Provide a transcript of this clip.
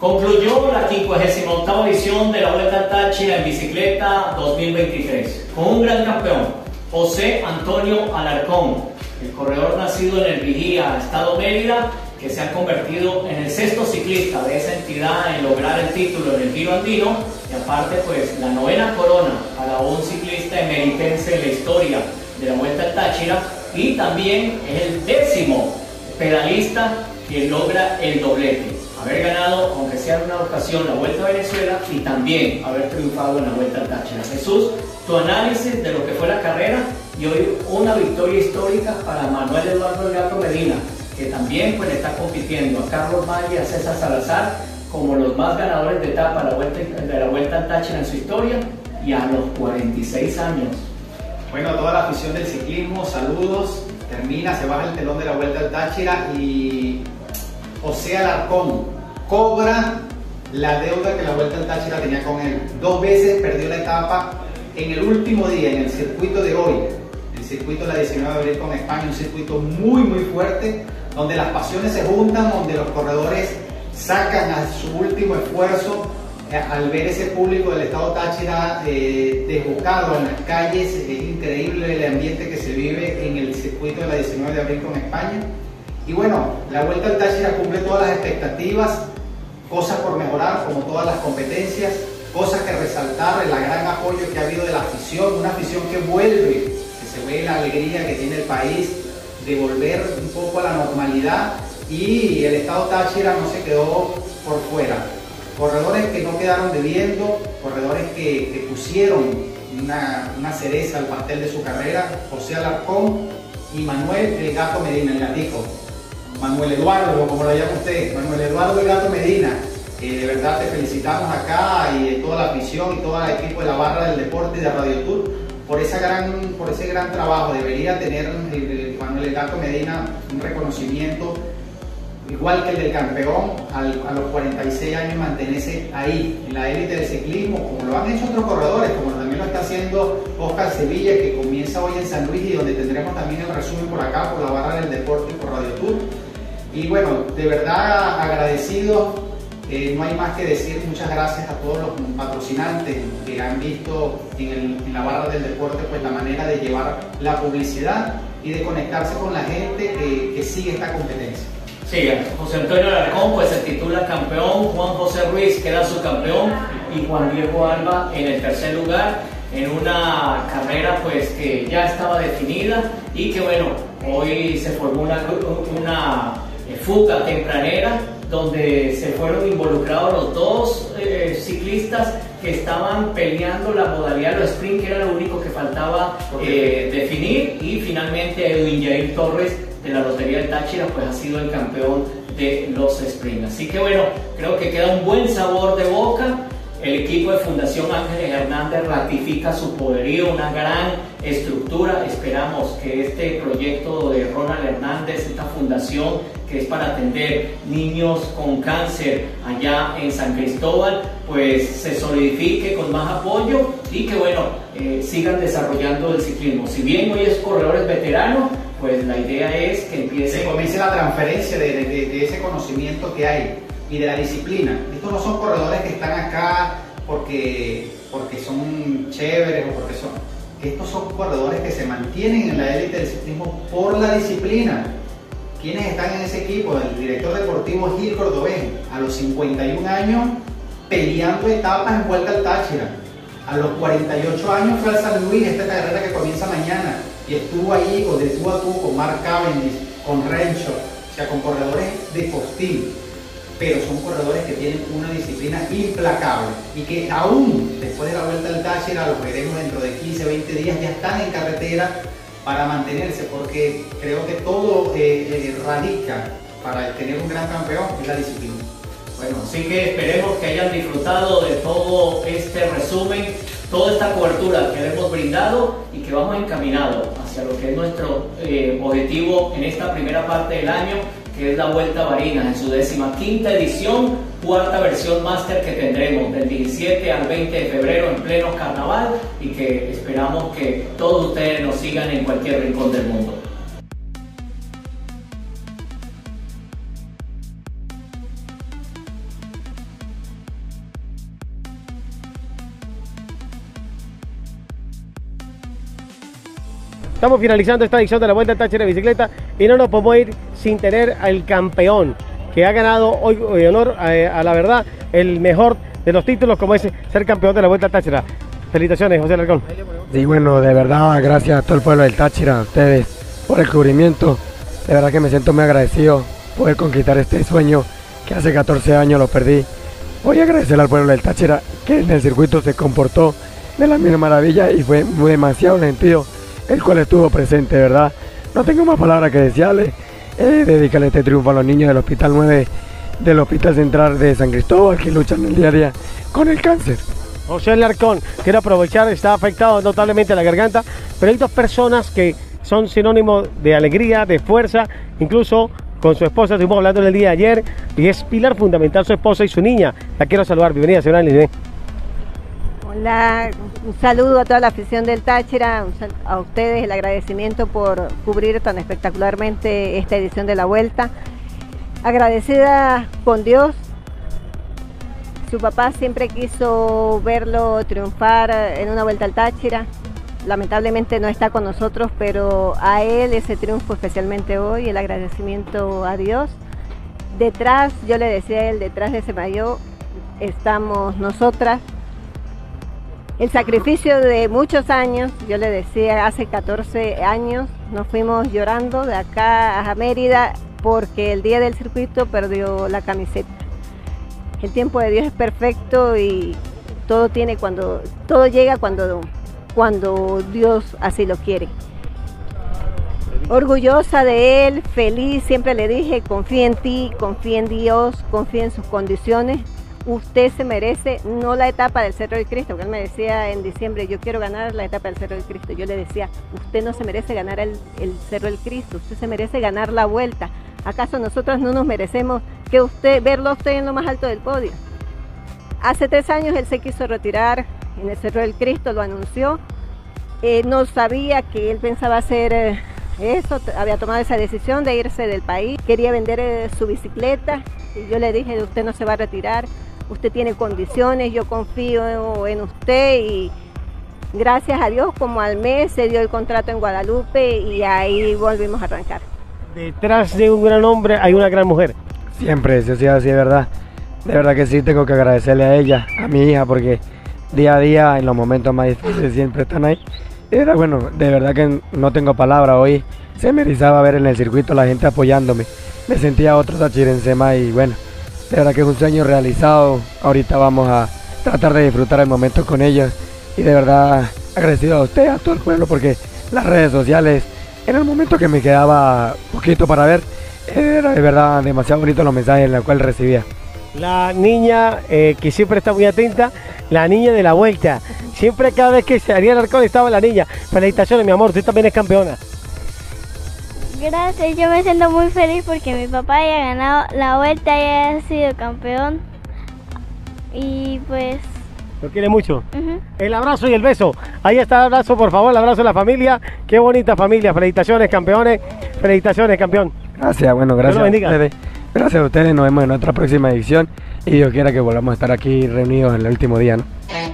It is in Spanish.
Concluyó la 58ª edición de la Vuelta al Táchira en bicicleta 2023 con un gran campeón, José Antonio Alarcón, el corredor nacido en el Vigía, Estado Mérida, que se ha convertido en el 6º ciclista de esa entidad en lograr el título en el Giro Andino, y aparte pues la 9ª corona para un ciclista emeritense en la historia de la Vuelta al Táchira, y también es el 10º pedalista que logra el doblete, haber ganado, aunque sea en una ocasión, la Vuelta a Venezuela y también haber triunfado en la Vuelta al Táchira. Jesús, tu análisis de lo que fue la carrera y hoy una victoria histórica para Manuel Eduardo El Gato Medina, que también pues está compitiendo a Carlos Valle y a César Salazar como los más ganadores de etapa de la Vuelta al Táchira en su historia, y a los 46 años. Bueno, a toda la afición del ciclismo, saludos. Termina, se baja el telón de la Vuelta al Táchira y José Alarcón cobra la deuda que la Vuelta al Táchira tenía con él. 2 veces perdió la etapa en el último día, en el circuito de hoy, el circuito de la 19 de abril con España, un circuito muy fuerte, donde las pasiones se juntan, donde los corredores sacan a su último esfuerzo al ver ese público del estado Táchira desbocado en las calles. Es increíble el ambiente que se vive en el circuito de la 19 de abril con España. Y bueno, la Vuelta al Táchira cumple todas las expectativas, cosas por mejorar como todas las competencias, cosas que resaltar, el gran apoyo que ha habido de la afición, una afición que vuelve, que se ve la alegría que tiene el país de volver un poco a la normalidad, y el estado Táchira no se quedó por fuera. Corredores que no quedaron debiendo, corredores que pusieron una cereza al pastel de su carrera, José Alarcón y Manuel El Gato Medina, el gatico. Manuel Eduardo, como lo llama usted, Manuel Eduardo El Gato Medina, de verdad te felicitamos acá y toda la afición y todo el equipo de la Barra del Deporte y de Radio Tour por ese gran trabajo. Debería tener Manuel El Gato Medina un reconocimiento igual que el del campeón, a los 46 años mantenerse ahí, en la élite del ciclismo, como lo han hecho otros corredores, como también lo está haciendo Oscar Sevilla, que comienza hoy en San Luis y donde tendremos también el resumen por acá, por la Barra del Deporte y por Radio Tour. Y bueno, de verdad agradecido, no hay más que decir. Muchas gracias a todos los patrocinantes que han visto en la Barra del Deporte pues la manera de llevar la publicidad y de conectarse con la gente que sigue esta competencia. Sí, José Antonio Alarcón pues se titula campeón, Juan José Ruiz queda subcampeón y Juan Diego Alba en el 3er lugar, en una carrera pues que ya estaba definida y que bueno, hoy se formó una fuga tempranera donde se fueron involucrados los 2 ciclistas que estaban peleando la modalidad de los sprint, que era lo único que faltaba definir, y finalmente Edwin Jair Torres de la Lotería del Táchira pues ha sido el campeón de los sprints. Así que bueno, creo que queda un buen sabor de boca. El equipo de Fundación Ángeles Hernández ratifica su poderío, una gran estructura. Esperamos que este proyecto de Ronald Hernández, esta fundación que es para atender niños con cáncer allá en San Cristóbal, pues se solidifique con más apoyo y que bueno, sigan desarrollando el ciclismo. Si bien hoy es corredores veteranos, pues la idea es que comience la transferencia de ese conocimiento que hay y de la disciplina. Estos no son corredores que están acá porque son chéveres o porque son... Estos son corredores que se mantienen en la élite del ciclismo por la disciplina. ¿Quiénes están en ese equipo? El director deportivo Gil Cordobés, a los 51 años peleando etapas en Vuelta al Táchira. A los 48 años fue al San Luis, esta carrera que comienza mañana, y estuvo ahí de tú a tú con Mark Cavendish, con Rencho, o sea, con corredores de postín, pero son corredores que tienen una disciplina implacable y que aún después de la Vuelta al Táchira, lo veremos dentro de 15, 20 días, ya están en carretera para mantenerse, porque creo que todo radica para tener un gran campeón en la disciplina. Bueno, así que esperemos que hayan disfrutado de todo este resumen, toda esta cobertura que le hemos brindado y que vamos encaminados hacia lo que es nuestro objetivo en esta primera parte del año, que es la Vuelta a Barinas en su 15ª edición, 4ª versión máster que tendremos del 17 al 20 de febrero en pleno carnaval, y que esperamos que todos ustedes nos sigan en cualquier rincón del mundo. Estamos finalizando esta edición de la Vuelta al Táchira de Bicicleta y no nos podemos ir sin tener al campeón que ha ganado hoy honor a la verdad el mejor de los títulos, como es ser campeón de la Vuelta al Táchira. Felicitaciones, José Alarcón. Sí, bueno, de verdad, gracias a todo el pueblo del Táchira, a ustedes por el cubrimiento. De verdad que me siento muy agradecido poder conquistar este sueño que hace 14 años lo perdí. Voy a agradecer al pueblo del Táchira que en el circuito se comportó de la misma maravilla y fue demasiado sentido el cual estuvo presente, de verdad. No tengo más palabras que desearle. Dedicarle este triunfo a los niños del Hospital 9 del Hospital Central de San Cristóbal que luchan el día a día con el cáncer. José Alarcón, quiero aprovechar, está afectado notablemente la garganta, pero hay dos personas que son sinónimos de alegría, de fuerza, incluso con su esposa, estuvimos hablando en el día de ayer, y es pilar fundamental su esposa y su niña. La quiero saludar, bienvenida, señora Liné. Hola, un saludo a toda la afición del Táchira, a ustedes el agradecimiento por cubrir tan espectacularmente esta edición de la Vuelta. Agradecida con Dios, su papá siempre quiso verlo triunfar en una Vuelta al Táchira. Lamentablemente no está con nosotros, pero a él ese triunfo, especialmente hoy, el agradecimiento a Dios. Detrás, yo le decía a él, detrás de ese maillot estamos nosotras. El sacrificio de muchos años, yo le decía, hace 14 años nos fuimos llorando de acá a Mérida porque el día del circuito perdió la camiseta. El tiempo de Dios es perfecto y todo llega cuando Dios así lo quiere. Orgullosa de él, feliz, siempre le dije, confía en ti, confía en Dios, confía en sus condiciones. Usted se merece, no la etapa del Cerro del Cristo, porque él me decía en diciembre, yo quiero ganar la etapa del Cerro del Cristo. Yo le decía, usted no se merece ganar el Cerro del Cristo, usted se merece ganar la Vuelta. ¿Acaso nosotros no nos merecemos verlo a usted en lo más alto del podio? Hace 3 años él se quiso retirar en el Cerro del Cristo, lo anunció. No sabía que él pensaba hacer eso, había tomado esa decisión de irse del país. Quería vender su bicicleta y yo le dije, usted no se va a retirar, usted tiene condiciones, yo confío en usted y gracias a Dios como al mes se dio el contrato en Guadalupe y ahí volvimos a arrancar. Detrás de un gran hombre hay una gran mujer. Siempre, eso sí, así de verdad que sí, tengo que agradecerle a ella, a mi hija, porque día a día en los momentos más difíciles siempre están ahí. Era bueno, de verdad que no tengo palabra, hoy se me erizaba ver en el circuito la gente apoyándome, me sentía otro tachirense más y bueno, de verdad que es un sueño realizado. Ahorita vamos a tratar de disfrutar el momento con ellos y de verdad agradecido a usted, a todo el pueblo, porque las redes sociales, en el momento que me quedaba poquito para ver, era de verdad demasiado bonito los mensajes en los cuales recibía. La niña que siempre está muy atenta, la niña de la Vuelta. Siempre, cada vez que salía el Alarcón estaba la niña. Felicitaciones, mi amor, usted también es campeona. Gracias, yo me siento muy feliz porque mi papá haya ganado la Vuelta y haya sido campeón. Y pues... ¿Lo quiere mucho? El abrazo y el beso. Ahí está el abrazo, por favor, el abrazo a la familia. Qué bonita familia. Felicitaciones, campeones. Felicitaciones, campeón. Gracias, bueno, gracias a ustedes. Gracias a ustedes, nos vemos en otra próxima edición y Dios quiera que volvamos a estar aquí reunidos en el último día, ¿no?